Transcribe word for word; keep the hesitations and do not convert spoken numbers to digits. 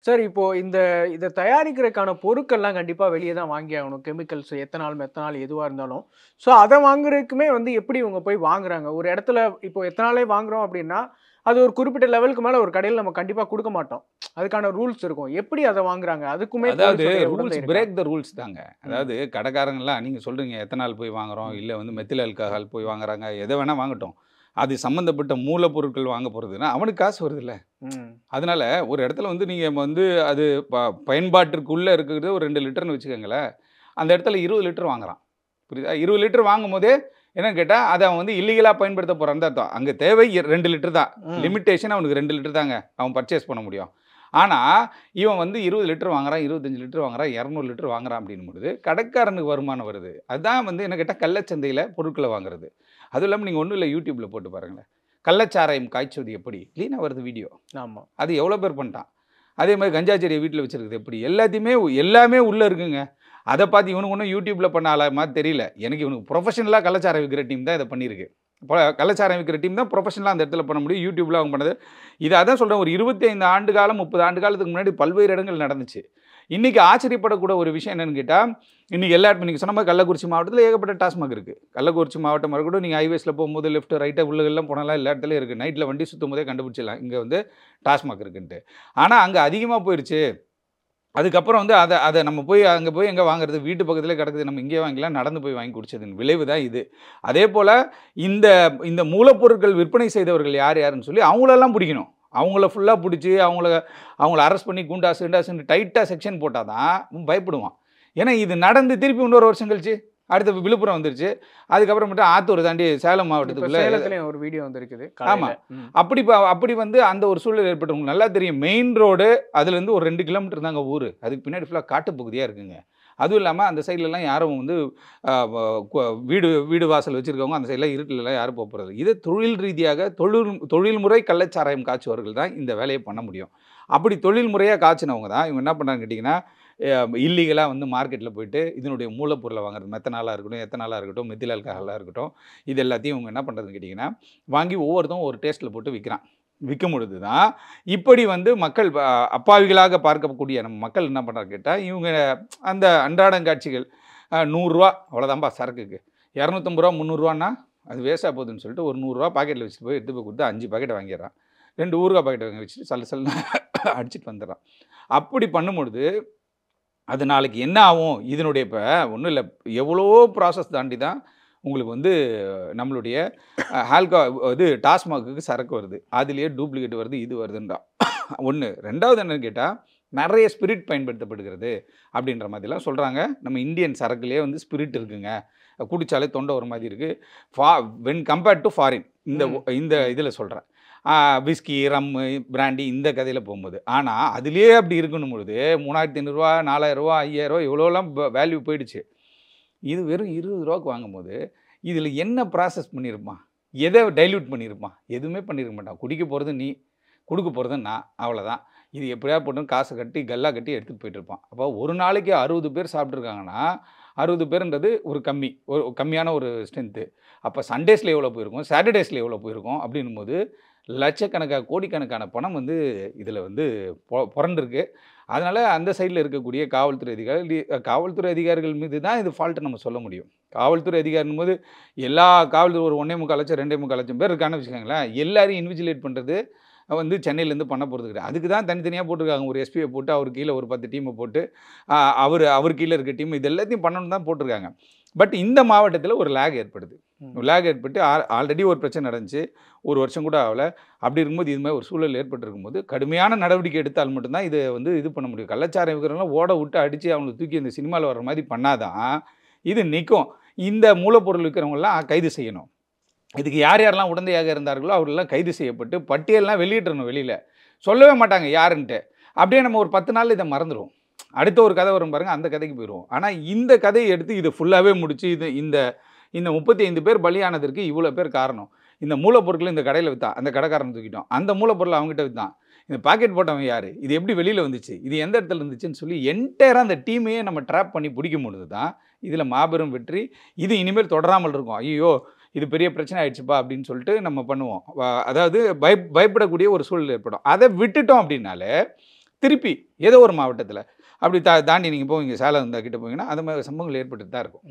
Sir இப்போ இந்த இத தயாரிக்கிறதுக்கான பொருட்கள்லாம் கண்டிப்பா வெளிய தான் வாங்கி ஆகணும். கெமிக்கல்ஸ் எத்தனால், மெத்தனால் எதுவா இருந்தாலும். ஸோ அத வாங்குறதுக்குமே வந்து எப்படி இவங்க போய் வாங்குறாங்க? ஒரு இடத்துல இப்போ எத்தனாலே வாங்குறோம் அப்படின்னா, அது ஒரு குறிப்பிட்ட லெவலுக்கு மேல ஒரு கடையில நம்ம கண்டிப்பா குடுக்க மாட்டோம். அதுக்கான ரூல்ஸ் இருக்கும். எப்படி அத வாங்குறாங்க? அதுக்குமே அதாவது போலீஸோடைய உடந்தை ரூல்ஸ் இருக்கா? பிரேக் த ரூல்ஸ் தாங்க. ம். அதாவது கடைக்காரங்கலாம் நீங்க சொல்றீங்க எத்தனால் போய் வாங்குறோம், ம். இல்ல வந்து மெத்தில் ஆல்கஹால் போய் வாங்குறாங்க. எத வேணா வாங்கட்டும். அது சம்மந்தப்பட்ட மூலப்பொருட்கள் வாங்க போறதுன்னா, அவனுக்கு காசு வருதுல்ல. ம். அதனால ஒரு இடத்துல வந்து நீங்க வந்து அது ப பயன்பாட்டிற்குள்ள இருக்கிறது ஒரு ரெண்டு லிட்டர்ன்னு வச்சுக்கங்களேன். அந்த இடத்துல இருபது லிட்டர் வாங்குறான். புரியுதா? இருபது லிட்டர் வாங்கும்போதே என்னன்னு கேட்டா, அத அவன் வந்து இல்லீகலா பயன்படுத்த போறான்னு தான் அர்த்தம். அங்க தேவை ரெண்டு லிட்டர் தான். ம். லிமிட்டேஷன் அவனுக்கு ரெண்டு லிட்டர் தாங்க. அவன் பர்ச்சேஸ் பண்ண முடியும். ஆனா, இவன் வந்து இருபது லிட்டர் வாங்குறான், இருபத்தி ஐந்து லிட்டர் வாங்குறான், இருநூறு லிட்டர் வாங்குறான் அப்படின்னும்பொழுது, கடைக்காரனுக்கு வருமானம் வருது. அதான் வந்து என்ன கேட்டா கள்ளச்சந்தையில பொருட்கள வாங்குறது. அதுவும் இல்லாம நீங்க ஒண்ணும் இல்ல YouTubeல போட்டு பாருங்களேன். கள்ளச்சாராயம் காய்ச்சுவது எப்படி? கிளீனா வருது வீடியோ. ஆமா. அது எவ்வளோ பேர் பண்ணிட்டான். அதே மாரி கஞ்சா செடிய வீட்ல வச்சிருக்கிறது எப்படி? எல்லாத்தையுமே எல்லாமே உள்ள இருக்குங்க. அத பார்த்து இவனுக்கு ஒண்ணும் YouTubeல பண்ண ஆளா மாரி தெரியல. எனக்கு இவனுக்கு ப்ரொஃபஷனலா கள்ளச்சாராயம் விக்கிற டீம் தான் இத பண்ணியிருக்கு. இப்ப கள்ளச்சாராயம் விக்கிற டீம் தான் ப்ரொஃபஷனலா அந்த இடத்துல பண்ண முடியும். YouTubeல அவங்க பண்ணது. இத அதான் சொல்றேன் ஒரு இருபத்தி ஐந்து ஆண்டு காலம், முப்பது ஆண்டு காலத்துக்கு முன்னாடி பல்வேறு இடங்கள் நடந்துச்சு. இன்னைக்கு ஆச்சரியப்படக்கூடிய ஒரு விஷயம் என்னன்னு கேட்டா, இன்னைக்கு எல்லா இடமும் நீங்க சொன்ன மாரி கள்ளக்குறிச்சி மாவட்டத்தில ஏகப்பட்ட டாஸ்மாக் இருக்கு. கள்ளக்குறிச்சி மாவட்டமா இருக்கட்டும், நீங்க ஹைவேஸ்ல போம்போது லெஃப்ட், ரைட்டா உள்ளலாம் போனாலாம் எல்லா இடத்துலயும் இருக்கு. நைட்ல வண்டி சுத்தும்போதே கண்டுபிடிச்சிடலாம். இங்க வந்து டாஸ்மாக் இருக்குன்ட்டு. ஆனா அங்க அதிகமா போயிருச்சு. அதுக்கப்புறம் வந்து அத அத நம்ம போய் அங்க போய் எங்க வாங்குறது? வீட்டு பக்கத்திலே கிடக்குது. நம்ம இங்கேயே வாங்கிக்கலாம். நடந்து போய் வாங்கி குடிச்சதன் விளைவு தான் இது. அதேபோல இந்த இந்த மூலப்பொருட்கள் விற்பனை செய்தவர்கள் யார் யாருன்னு சொல்லி அவங்களெல்லாம் புடிக்கணும். அவங்கள ஃபுல்லா புடிச்சு, அவங்கள அவங்கள அரெஸ்ட் பண்ணி குண்டாஸ், கிண்டாஸ்ன்னு டைட்டா செக்ஷன் போட்டா தான் பயப்படுவான். ஏன்னா இது நடந்து திருப்பி இன்னொரு வருஷம் கழிச்சு, அடுத்து விழுப்புரம் வந்துருச்சு. அதுக்கப்புறமேட்டு ஆத்தூர் தாண்டி சேலம் இப்ப மாவட்டத்துக்குள்ள சேலத்திலயும் ஒரு வீடியோ வந்திருக்குது ஆமா. காலையில. ம். அப்படி ப அப்படி வந்து அந்த ஒரு சூழல் ஏற்பட்டு உங்களுக்கு நல்லா தெரியும். மெயின் ரோடு அதுலேருந்து ஒரு ரெண்டு கிலோமீட்டர் தாங்க ஊரு. அதுக்கு பின்னாடி ஃபுல்லா காட்டுப் பகுதியா இருக்குங்க. அதுவும் இல்லாம அந்த சைட்லலாம் யாரும் வந்து அ வ கொ வீடு வீடு வாசல் வச்சிருக்கவங்க அந்த சைட்லாம் இருட்டுலலாம் யாரும் போப்போறது. இத தொழில் ரீதியாக தொழில் தொழில்முறை கள்ளச்சாராயம் காய்ச்சுவர்கள் தான் இந்த வேலைய பண்ண முடியும். அப்படி தொழில் முறையா காய்ச்சினவங்க தான் இவங்க என்ன பண்ணாங்கன்னு கேட்டீங்கன்னா, அ இல்லீகலா வந்து மார்க்கெட்ல போயிட்டு இதனுடைய மூலப்பொருள வாங்குறது. மெத்தனாலா இருக்கட்டும், எத்தனாலா இருக்கட்டும், மெத்தில் ஆல்கஹாலா இருக்கட்டும், இது எல்லாத்தையும் இவங்க என்ன பண்றதுன்னு கேட்டீங்கன்னா, வாங்கி ஒவ்வொருத்தன் ஒரு டேஸ்ட்ல போட்டு விக்கிறான். விக்கும் பொழுது தான், இப்படி வந்து மக்கள் ப அப்பாவிகளாக பார்க்கக்கூடிய நம்ம மக்கள் என்ன பண்றாங்க கேட்டா, இவங்க அந்த அன்றாடம் காட்சிகள் அ ரூ. நூறு அவ்வளோதான்பா சரக்குக்கு. ரூ. இருநூற்று ஐம்பது ரூ. முந்நூறுனா அது வேஸ்ட்டா போகுதுன்னு சொல்லிட்டு ஒரு ரூ. நூறு பாக்கெட்ல வச்சுட்டு போய் எடுத்து போய் குடுத்து அஞ்சு பாக்கெட் வாங்கிடுறான். ரெண்டு ஊறுகாய் பாக்கெட் வாங்கி வச்சுட்டு சல்லு சல்லுன்னு அடிச்சுட்டு வந்துடுறான். அப்படி பண்ணும்பொழுது, அது நாளைக்கு என்ன ஆகும்? இதனுடைய இப்ப ஒண்ணும் இல்ல. எவ்வளவோ ப்ராசஸ் தாண்டி தான் உங்களுக்கு வந்து நம்மளுடைய அ ஆல்கா இது டாஸ்மாக்குக்கு சரக்கு வருது. அதிலேயே டூப்ளிகேட் வருது, இது வருதுன்றான். ஒண்ணு. ரெண்டாவது என்னன்னு கேட்டா, நெறைய ஸ்பிரிட் பயன்படுத்தப்படுகிறது அப்படின்ற மாதிரிலாம் சொல்றாங்க. நம்ம இந்தியன் சரக்குலயே வந்து ஸ்பிரிட் இருக்குங்க. குடிச்சாலே தொண்டை ஒரு மாதிரி இருக்கு. ஃபா வென் கம்பேர்ட் டூ ஃபாரின் இந்த ம். இந்த இதில சொல்றேன். ஆ விஸ்கி, ரம்மு, பிராண்டி இந்த கதையில போம்போது. ஆனா, அதிலேயே அப்படி இருக்கணும் பொழுது ரூ. மூவாயிரத்து ஐநூறு, ரூ. நாலாயிரம், ரூ. ஐயாயிரம் இவ்வளோலாம் வ வேல்யூ போயிடுச்சு. இது வெறும் ரூ. 20க்கு வாங்கும்போது, இதில என்ன ப்ராசஸ் பண்ணியிருப்பான்? எத டைல்யூட் பண்ணியிருப்பான்? எதுவுமே பண்ணியிருக்க மாட்டான். குடிக்க போறது நீ, குடுக்க போறது நான். அவ்வளோதான். இது எப்படியாவது போட்டு காச கட்டி, கல்லா கட்டி எடுத்துட்டு போயிட்டுருப்பான். அப்போ ஒரு நாளைக்கு அறுபது பேர் சாப்பிட்டுருக்காங்கன்னா, அறுபது பேருன்றது ஒரு கம்மி. ஒரு கம்மியான ஒரு ஸ்ட்ரென்த்து. அப்ப சண்டேஸ்ல எவ்வளோ போயிருக்கும்? சாட்டர்டேஸ்ல எவ்வளோ போயிருக்கும்? அப்படின்னும்போது, லட்சக்கணக்கா, கோடிக்கணக்கான பணம் வந்து இதில வந்து பொ பொரண்டிருக்கு. அதனால அந்த சைட்ல இருக்கக்கூடிய காவல்துறை அதிகாரிகள் டி காவல்துறை அதிகாரிகள் மீது தான் இது ஃபால்ட் நம்ம சொல்ல முடியும். காவல்துறை அதிகாரின்னும்போது எல்லா காவல்துறை ஒரு ஒன்று புள்ளி ஐந்து லட்சம், ரெண்டு புள்ளி ஐந்து லட்சம் பேர் இருக்காங்கன்னு வச்சுக்கோங்களேன். எல்லாரையும் இன்விஜிலேட் பண்றது வந்து சென்னையிலேருந்து பண்ண போறது கிடையாது. அதுக்கு தான் தனித்தனியா போட்டுருக்காங்க. ஒரு எஸ்பிய போட்டு, அவருக்கு கீழ ஒரு பத்து டீம போட்டு, அ அவரு அவர் கீழ இருக்க டீம் இது எல்லாத்தையும் பண்ணணும்னு தான் போட்டுருக்காங்க. பட் இந்த மாவட்டத்தில ஒரு லேக் ஏற்படுது. ம். லேக் ஏற்பட்டு ஆ ஆல்ரெடி ஒரு பிரச்சனை நடந்துச்சு. ஒரு வருஷம் கூட ஆகல. அப்படி இருக்கும்போது இது மாரி ஒரு சூழல் ஏற்பட்டிருக்கும்போது, கடுமையான நடவடிக்கை எடுத்தால் மட்டும் தான் இத வந்து இது பண்ண முடியும். கள்ளச்சாராயம் விக்கிறவங்கலாம் ஓட விட்டு அடிச்சு அவங்கள தூக்கி இந்த சினிமால வர்ற மாரி பண்ணா தான், இது நிக்கும். இந்த மூலப்பொருள் விக்கிறவங்கலாம் கைது செய்யணும். இதுக்கு யார் யாரெல்லாம் உடந்தையாக இருந்தார்களோ அவர்கள்லாம் கைது செய்யப்பட்டு பட்டியல்லாம் வெளியிட்றணும் வெளியில. சொல்லவே மாட்டாங்க யாருன்ட்டு. அப்படியே நம்ம ஒரு பத்து நாள்ல இத மறந்துருவோம். அடுத்த ஒரு கதை வரும் பாருங்க, அந்த கதைக்கு போயிருவோம். ஆனா இந்த கதைய எடுத்து இத ஃபுல்லாவே முடிச்சு இது இந்த இந்த முப்பத்தி ஐந்து பேர் பலியானதற்கு இவ்வளோ பேர் காரணம். இந்த மூலப்பொருட்கள இந்த கடையில வித்தான். அந்த கடைக்காரன் தூக்கிட்டோம். அந்த மூலப்பொருள அவன்கிட்ட வித்தான். இந்த பாக்கெட் போட்டவன் யாரு? இது எப்படி வெளியில வந்துச்சு? இது எந்த இடத்துல இருந்துச்சுன்னு சொல்லி என்டையரா அந்த டீமையே நம்ம ட்ராப் பண்ணி பிடிக்கும் பொழுது தான், இதில மாபெரும் வெற்றி. இது இனிமேல் தொடராமல் இருக்கும். ஐய்யயோ! இது பெரிய பிரச்சனை ஆயிடுச்சுப்பா அப்படின்னு சொல்லிட்டு நம்ம பண்ணுவோம். வ அதாவது பயப் பயப்படக்கூடிய ஒரு சூழல் ஏற்படும். அத விட்டுட்டோம் அப்படின்னாலே, திருப்பி ஏதோ ஒரு மாவட்டத்தில் அப்படி தா தாண்டி நீங்கள் போவீங்க சேலம் இந்த கிட்ட போவீங்கன்னா அது மாதிரி சம்பவங்கள் ஏற்பட்டு தான் இருக்கும்.